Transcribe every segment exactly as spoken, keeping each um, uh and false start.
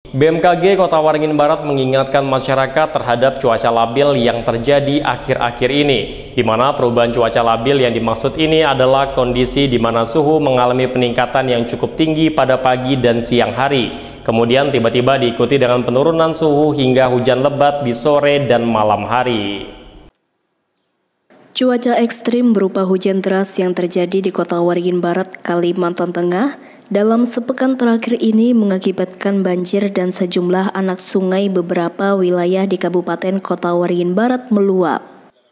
B M K G Kota Waringin Barat mengingatkan masyarakat terhadap cuaca labil yang terjadi akhir-akhir ini, di mana perubahan cuaca labil yang dimaksud ini adalah kondisi di mana suhu mengalami peningkatan yang cukup tinggi pada pagi dan siang hari, kemudian tiba-tiba diikuti dengan penurunan suhu hingga hujan lebat di sore dan malam hari. Cuaca ekstrim berupa hujan deras yang terjadi di Kota Waringin Barat, Kalimantan Tengah dalam sepekan terakhir ini mengakibatkan banjir dan sejumlah anak sungai beberapa wilayah di Kabupaten Kota Waringin Barat meluap.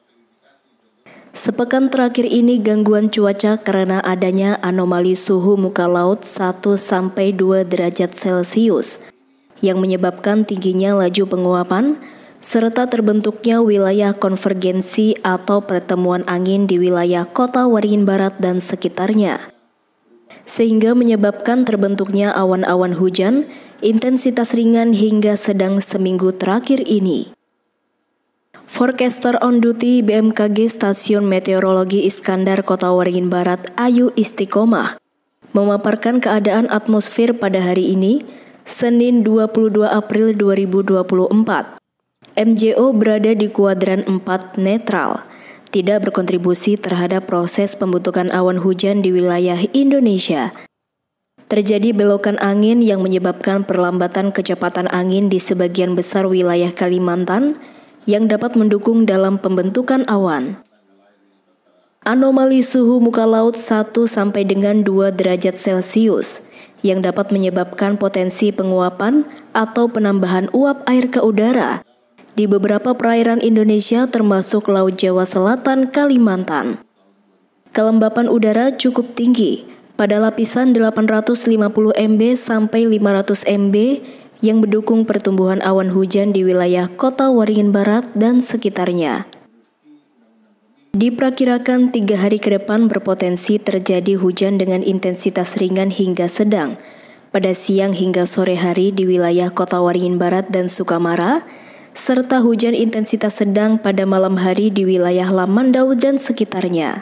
Sepekan terakhir ini gangguan cuaca karena adanya anomali suhu muka laut satu sampai dua derajat Celcius yang menyebabkan tingginya laju penguapan serta terbentuknya wilayah konvergensi atau pertemuan angin di wilayah Kota Waringin Barat dan sekitarnya, sehingga menyebabkan terbentuknya awan-awan hujan intensitas ringan hingga sedang seminggu terakhir ini. Forecaster on duty B M K G Stasiun Meteorologi Iskandar Kota Waringin Barat, Ayu Istiqomah, memaparkan keadaan atmosfer pada hari ini, Senin dua puluh dua April dua ribu dua puluh empat. M J O berada di kuadran empat netral, tidak berkontribusi terhadap proses pembentukan awan hujan di wilayah Indonesia. Terjadi belokan angin yang menyebabkan perlambatan kecepatan angin di sebagian besar wilayah Kalimantan yang dapat mendukung dalam pembentukan awan. Anomali suhu muka laut satu sampai dengan dua derajat Celcius yang dapat menyebabkan potensi penguapan atau penambahan uap air ke udara di beberapa perairan Indonesia termasuk Laut Jawa Selatan, Kalimantan. Kelembapan udara cukup tinggi pada lapisan delapan ratus lima puluh mili meter sampai lima ratus mili meter yang mendukung pertumbuhan awan hujan di wilayah Kota Waringin Barat dan sekitarnya. Diperkirakan tiga hari ke depan berpotensi terjadi hujan dengan intensitas ringan hingga sedang pada siang hingga sore hari di wilayah Kota Waringin Barat dan Sukamara, serta hujan intensitas sedang pada malam hari di wilayah Lamandau dan sekitarnya.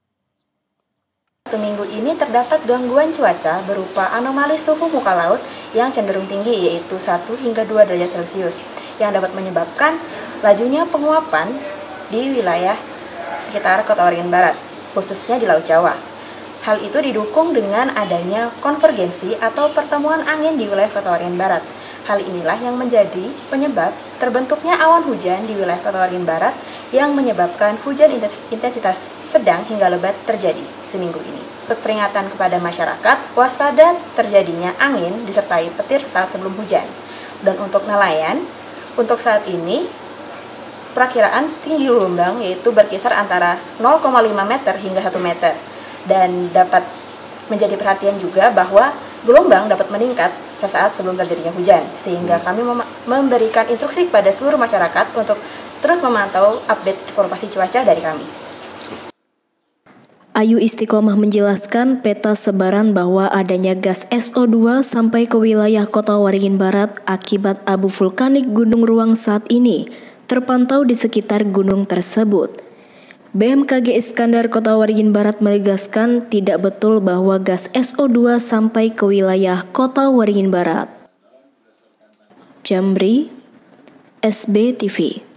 Minggu ini terdapat gangguan cuaca berupa anomali suhu muka laut yang cenderung tinggi yaitu satu hingga dua derajat Celcius yang dapat menyebabkan lajunya penguapan di wilayah sekitar Kota Waringin Barat, khususnya di Laut Jawa. Hal itu didukung dengan adanya konvergensi atau pertemuan angin di wilayah Kota Waringin Barat. Hal inilah yang menjadi penyebab terbentuknya awan hujan di wilayah Kota Waringin Barat yang menyebabkan hujan intensitas sedang hingga lebat terjadi seminggu ini. Untuk peringatan kepada masyarakat, waspada terjadinya angin disertai petir sesaat sebelum hujan. Dan untuk nelayan, untuk saat ini perakiraan tinggi gelombang yaitu berkisar antara nol koma lima meter hingga satu meter. Dan dapat menjadi perhatian juga bahwa gelombang dapat meningkat sesaat sebelum terjadinya hujan, sehingga kami mem memberikan instruksi kepada seluruh masyarakat untuk terus memantau update informasi cuaca dari kami. Ayu Istiqomah menjelaskan peta sebaran bahwa adanya gas S O dua sampai ke wilayah Kota Waringin Barat akibat abu vulkanik Gunung Ruang saat ini terpantau di sekitar gunung tersebut. B M K G Iskandar Kota Waringin Barat menegaskan tidak betul bahwa gas S O dua sampai ke wilayah Kota Waringin Barat. Jamri, S B T V.